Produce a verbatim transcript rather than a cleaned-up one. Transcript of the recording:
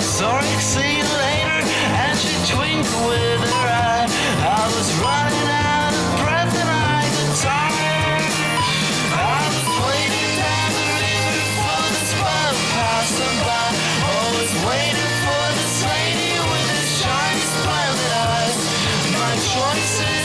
sorry, see you later, and she twinkled with her eye. I was running out of breath and I got tired. I was waiting down the river for this boat passing by. Always waiting for this lady with her shiny smiling eyes. My choices